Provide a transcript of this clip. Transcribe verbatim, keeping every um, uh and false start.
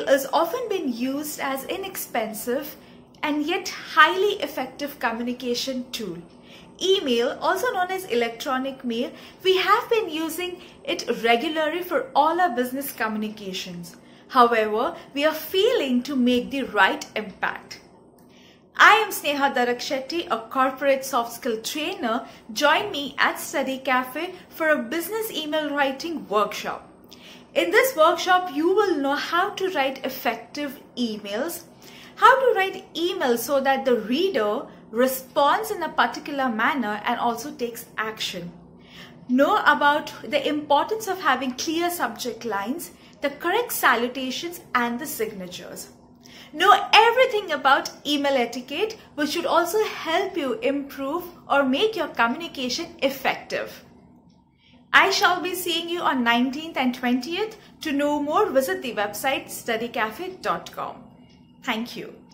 Email is often been used as inexpensive and yet highly effective communication tool. Email, also known as electronic mail, we have been using it regularly for all our business communications. However, we are failing to make the right impact. I am Sneha Daraksheti, a corporate soft skill trainer. Join me at Study Cafe for a business email writing workshop. In this workshop, you will know how to write effective emails, how to write emails so that the reader responds in a particular manner and also takes action. Know about the importance of having clear subject lines, the correct salutations and the signatures. Know everything about email etiquette, which should also help you improve or make your communication effective. I shall be seeing you on nineteenth and twentieth. To know more, visit the website study cafe dot com. Thank you.